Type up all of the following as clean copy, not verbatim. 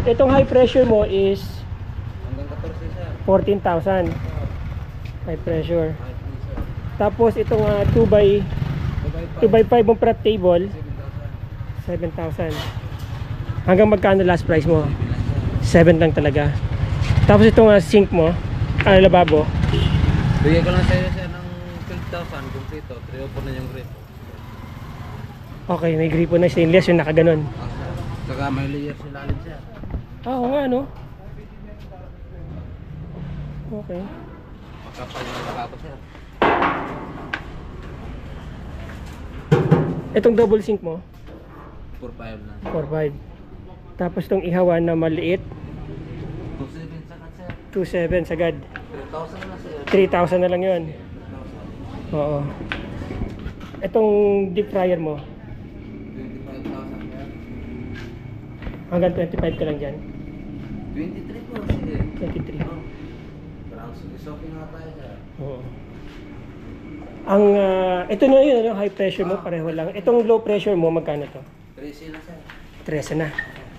Itong high pressure mo is Hanggang 14 sir. 14,000. High pressure. Tapos itong 2x5 mong prep table, 7,000. Hanggang magkano last price mo? 7 lang talaga. Tapos itong sink mo, lababo. Bigay ko lang sa'yo sir ng 12,000 kumplito. 304 na yung grip. Okay, may gripo na stainless yung nakaganon. Saka may layer sa ilalim sir. Oo nga, no? Okay. Makapal yung lababo sir. Itong double sink mo, 4.5 lang. 4.5. Tapos itong ihawan na maliit, 2.7 saka sir. 2.7 sagad. 3,000 na lang sir. 3,000 na lang yun. Oo. Itong deep fryer mo, 25,000 sir. hanggang 25 ka lang dyan. 23 po sir. 23. Parang suki-soki nga tayo sir. Oo. Ang, ito na yun, high pressure mo, pareho lang. Itong low pressure mo, magkano to? 13 na sir. 13 na.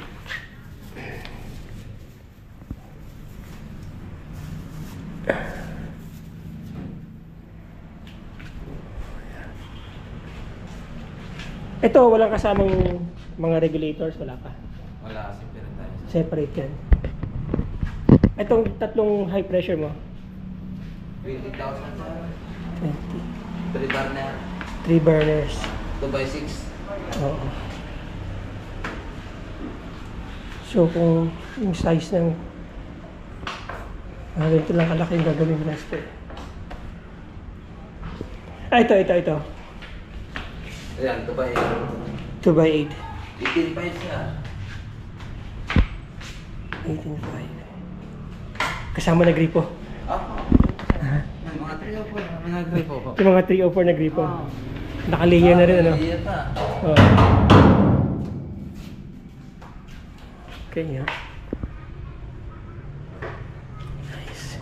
Ito, walang kasamang mga regulators, wala pa. Wala, separate tayo sir. Separate yan. Itong tatlong high pressure mo, 20,000 sir. 20. 3 burner. 3 burners. 2x6. Oo. So, kung yung size ng ganito lang kalaki yung gagawin mo next year. Ito. Ayan, 2x8. 2x8. 18.5 siya. 18.5. Kasama na gripo. May mga 304 na gripo po. Yung mga 304 na gripo. Naka-layer na rin, ano? Layer pa. Oo. Okay, yeah. Nice.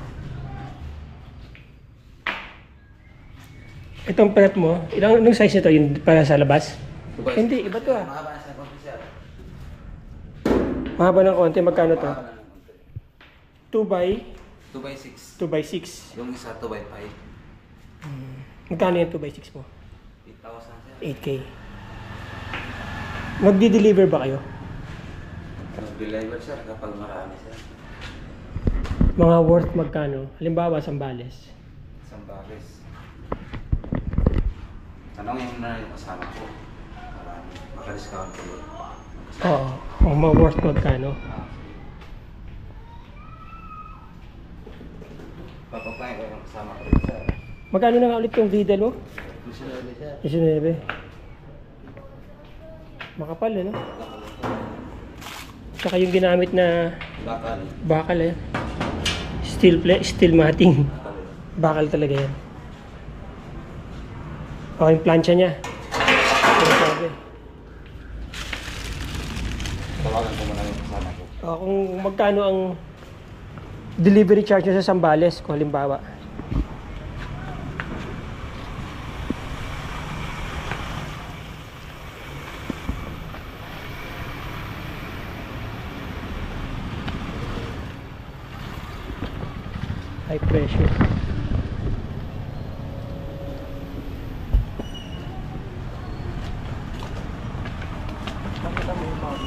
Itong prep mo, anong size nito? Yung para sa labas? Hindi, iba to ah. Mahaba na sa konti siya. Mahaba ng konti, magkano to? Mahaba na ng konti. 2x6. 2x6. Yung isa 2x5. Magkano yung 2x6 mo? 8,000 sir. 8K. Magdi-deliver ba kayo? Mag-deliver sir kapag marami sir. Mga worth magkano? Halimbawa, Sambales. Isang bakis. Tanongin mo na yung kasama ko. Marami. Maka-discount ko yun. Oo. O mga worth magkano? Papapain ko yung kasama ko rin sir. Magkano na nga ulit yung Vidal mo? Gusto na ulit sir. 19. Makapal, no? Saka yung ginamit na Bakal. bakal, steel matting. Bakal talaga yan. O, yung plancha niya. Ano sabi? Tawagan ko muna yung kasama ko. O, kung magkano ang delivery charge nyo sa Sambales, kung halimbawa. High pressure. Nakita mo yung mga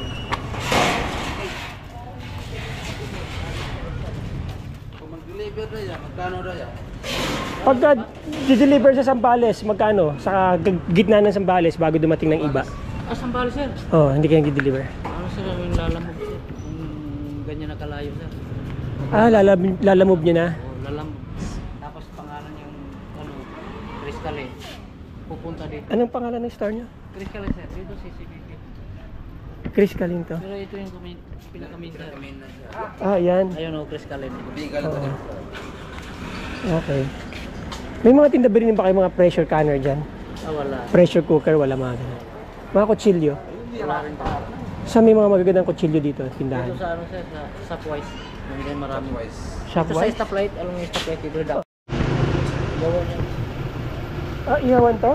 Kung mag-deliver na yan, magkano na yan? pagka di-deliver sa Sambales, magkano? Sa gitna ng Sambales bago dumating ng iba. Sambal sir. Oh, hindi kayo di-deliver. Ano sir yung lalamog sir? Kung ganyan nakalayo sir. Lalamove nyo na. O lalamog. Tapos pangalan yung Crystal eh. Pupunta dito. Anong pangalan ng store nyo? Crystal eh sir. Dito CCTV. Chris Calinto. Pero ito yung pinakamin sir. Yan. Ayun o Crystal eh. Oo. Okay. May mga tinda ba rin ba kayo mga pressure canner dyan? Wala. Pressure cooker, wala mga ganun. Mga kutsilyo. Wala rin pa. Saan may mga magagandang kutsilyo dito? Tindahan. Dito sa ano sir, sa Shopwise. Nandiyan marami. Dito sa Shopwise? stoplight, alam mo yung stoplight dito daw. Gawa niya. Ihawan to?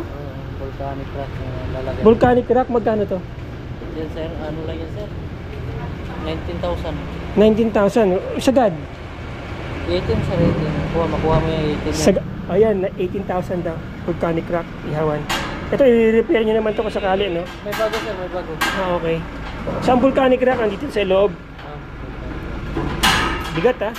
Volcanic rock na lalagay. Volcanic rock, magkano to? Yan sir, ano lang yan sir? 19,000. 19,000. Sagad. 18 sa rating. Makuha mo yung 18 yan. Ayan, 18,000 daw. Volcanic rock, ihawan. Ito, i-repair nyo naman to kung sakali, no? May bago sir, may bago. Ah, okay. Saan volcanic rock? Andito sa loob. Bigat, ha?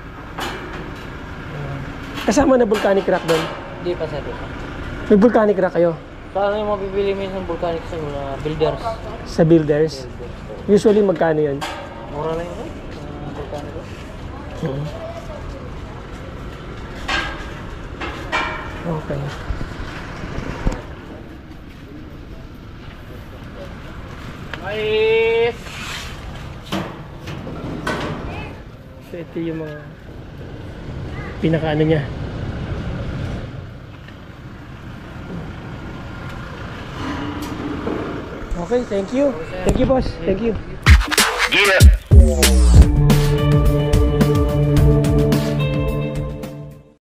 Kasama na volcanic rock doon. Hindi pa sir. May volcanic rock kayo Paano yung mabibili mo yung volcanic sa builders? sa builders. Usually, magkano yun? Mura lang yun. Volcanic. Okay. Nice! So, ito yung mga pinaka-ano niya. Okay, thank you. Thank you, boss. Thank you. Get up.